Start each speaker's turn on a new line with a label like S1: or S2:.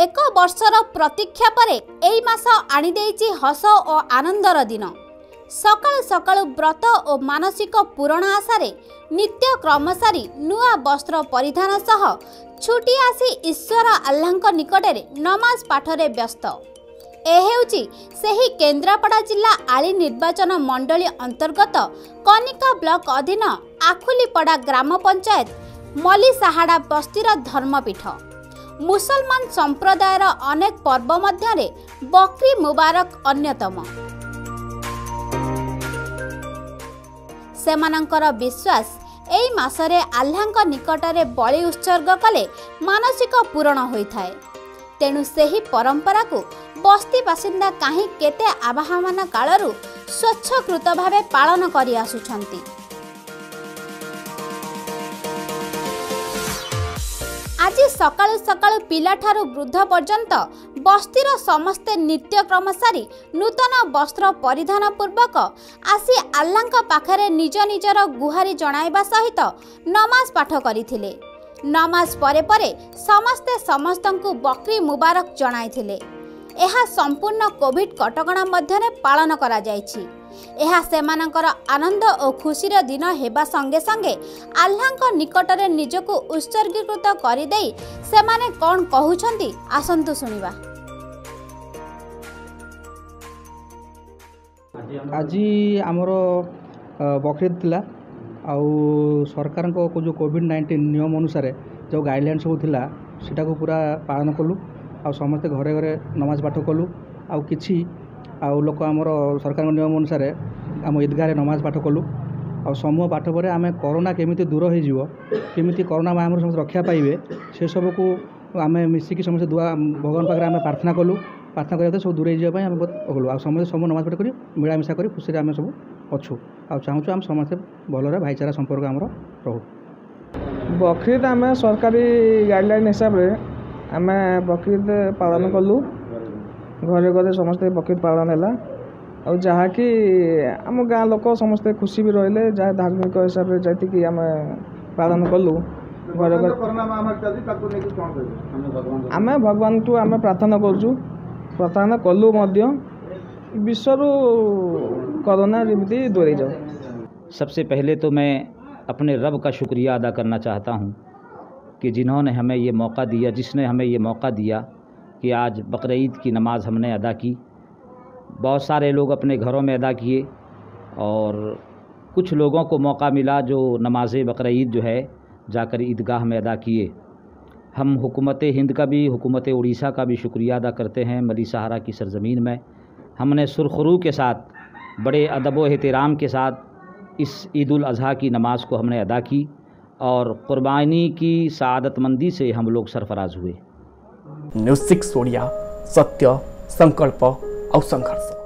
S1: एक वर्षर प्रतीक्षा परे एई मास आनी देइछि हस और आनंदर दिन। सकाळु सकाळु व्रत और मानसिक पूरण आशारे नित्य क्रम सारी नुआ वस्त्र परिधान सह छुटी आसी ईश्वर अल्लाहଙ୍କ निकटरे नमाज पाठरे व्यस्त। ए हेउछि सेही केन्द्रापड़ा जिला आली निर्वाचन मंडली अंतर्गत कनिका ब्लॉक अधीन आखुलीपड़ा ग्राम पंचायत मलिसाहाड़ा बस्तीर धर्मपीठ। मुसलमान संप्रदायर अनेक पर्व मध्यरे बकरी मुबारक अन्यतम। सेमानंकर विश्वास एई मासरे अल्लाहଙ୍କ निकटरे बलि उत्सर्ग कले मानसिक पूरण होइथाय। तेणु सेही परंपरा को बस्ती बासिंदा काहे केते आवाहन कालरू स्वच्छकृत भावे पालन करि आसुछंती। आज सकाळु सकाळु पिलाठारू वृद्ध पर्यंत बस्तीर समस्ते नित्यक्रम सारी नूतन वस्त्र परिधान पूर्वक आसी अल्लाहଙ୍କ पाखरे निज निजर गुहारी जणाइबा सहित नमाज पाठ करिथिले। नमाज परे परे समस्ते समस्तंकु बकरी मुबारक जणाइथिले। एहा संपूर्ण कोविड कटकणा मध्यरे पालन करा जायछि। एहा सेमानंकर आनंद और खुशीर दिन हेबा संगे संगे अल्लाहଙ୍କ निकटरे निजको उत्सर्गीकृत करि देई सेमाने कोन कहउछंती आसंतु सुनिबा।
S2: आज आमर बकरीद थिला आउ सरकार को जो कोविड-19 नियम अनुसार जो गाइडलाइन सब थिला सेटा को पूरा पालन कलु। आ समस्ते घरे घरे नमाज पाठ कलु। आउ किछि आउ लोक आमर सरकार नियम अनुसार आम ईदगाह नमाज पाठ कलु। आ समूह पाठ पर आम कोरोना केमिति दूर हो केमिति कोरोना महामारी समस्त रक्षा पाइबे से सब को आम मिसिकी समस्त दुआ भगवान पाखे आम प्रार्थना कलु। प्रार्थना करते सब दूरे जावाई आम कलु। आ समस्त सब नमाज पाठ कर मिलामिशा कर खुशी आम सब अच्छु। आ चाहूँ आम समस्ते भलरे भाईचारा संपर्क आमर रहू।
S3: बकरीद आम सरकारी गाइडलाइन हिसाब से आम बकरीद पालन कलु। घरे घरे समस्ते बकरीद पालन है और जहाँकि आम गाँ लोक समस्ते खुशी भी रहिले जहाँ धार्मिक हिसाब से जैतिक आम पालन कलु। घर आम भगवान को आम प्रार्थना करूँ प्रार्थना कलु विश्व कोरोना जमी दूरे जाओ।
S4: सबसे पहले तो मैं अपने रब का शुक्रिया अदा करना चाहता हूँ कि जिन्होंने हमें ये मौका दिया, जिसने हमें ये मौका दिया कि आज बकरीद की नमाज़ हमने अदा की। बहुत सारे लोग अपने घरों में अदा किए और कुछ लोगों को मौका मिला जो नमाज़ बकरीद जो है जाकर ईदगाह में अदा किए। हम हुकूमत हिंद का भी, हुकूमत उड़ीसा का भी शुक्रिया अदा करते हैं। मलिसाहारा की सरज़मीन में हमने सुरखरू के साथ बड़े अदब व एहतराम के साथ इस ईद उल अज़हा की नमाज़ को हमने अदा की और कुर्बानी की सआदतमंदी से हम लोग सरफराज हुए।
S5: न्यूज़ 6 ओडिया सत्य संकल्प और संघर्ष।